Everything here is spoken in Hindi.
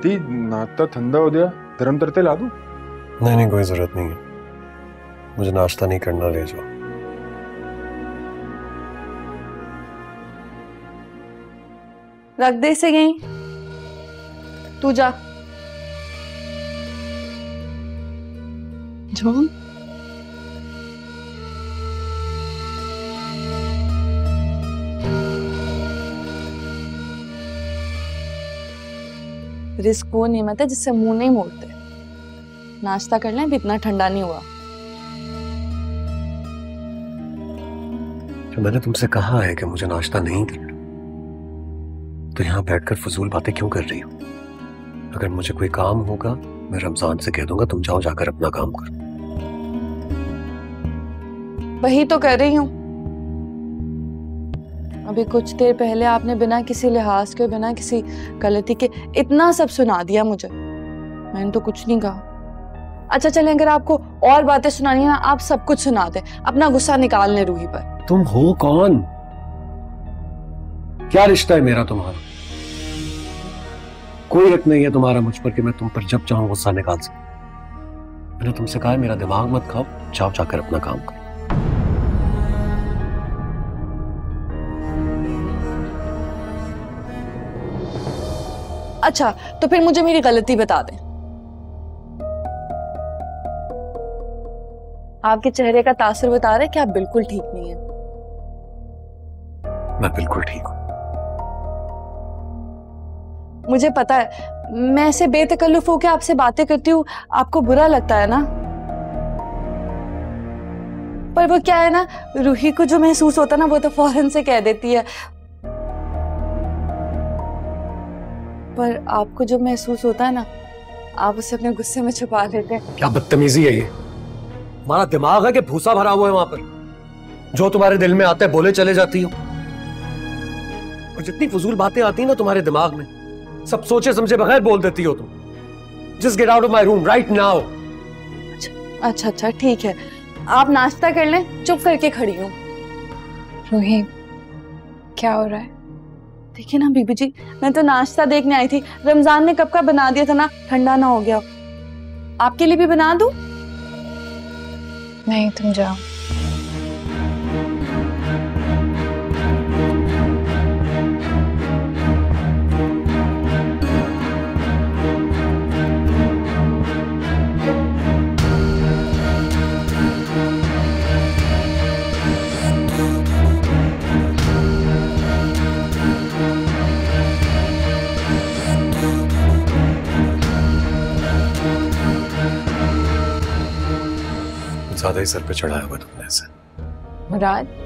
ती नाश्ता ठंडा हो गया, गरम करते ला दूं? नहीं नहीं, कोई जरूरत नहीं है, मुझे नाश्ता नहीं करना, ले जाओ। रख दे इसे यहीं, तू जा। जॉन, रिस्क वो नियमत है जिससे मुंह नहीं मोड़ते। नाश्ता कर लें, अभी इतना ठंडा नहीं हुआ। तो मैंने तुमसे कहा है कि मुझे नाश्ता नहीं करना, तो यहाँ बैठकर फजूल बातें क्यों कर रही हो? अगर मुझे कोई काम होगा मैं रमजान से कह दूंगा, तुम जाओ जाकर अपना काम करो। वही तो कर रही हूँ। अभी कुछ देर पहले आपने बिना किसी लिहाज के, बिना किसी गलती के इतना सब सुना दिया मुझे। मैंने तो कुछ नहीं कहा। अच्छा चलें, अगर आपको और बातें सुनानी है ना, आप सब कुछ सुना दें, अपना गुस्सा निकाल लें रूही पर। तुम हो कौन? क्या रिश्ता है मेरा तुम्हारा? कोई हक नहीं है तुम्हारा मुझ पर कि मैं तुम पर जब चाहूं गुस्सा निकाल सकूं। मैंने तुमसे कहा है मेरा दिमाग मत खाओ, जाओ जाकर अपना काम करो। अच्छा तो फिर मुझे मेरी गलती बता दें। आपके चेहरे का तासुर बता रहा है कि आप बिल्कुल ठीक नहीं हैं। मैं बिल्कुल ठीक हूं। मुझे पता है, मैं ऐसे बेतकल्लुफ होकर आपसे बातें करती हूँ, आपको बुरा लगता है ना। पर वो क्या है ना, रूही को जो महसूस होता है ना, वो तो फौरन से कह देती है। पर आपको जो महसूस होता है ना, आप उसे अपने गुस्से में छुपा लेते हैं। क्या बदतमीजी है ये? हमारा दिमाग है कि भूसा भरा हुआ है वहां पर? जो तुम्हारे दिल में आता है बोले चले जाती हो। और जितनी फजूल बातें आती है ना तुम्हारे दिमाग में, सब सोचे समझे बगैर बोल देती हो तुम। Just get out of my room right now. अच्छा अच्छा ठीक है, आप नाश्ता कर लें, चुप करके खड़ी हूँ। रूही, क्या हो रहा है? देखिए ना बीबी जी, मैं तो नाश्ता देखने आई थी। रमजान ने कब का बना दिया था ना, ठंडा ना हो गया। आपके लिए भी बना दूं? नहीं, तुम जाओ। ज्यादा ही सर पे चढ़ाया हुआ तुमने ऐसे। मुराद,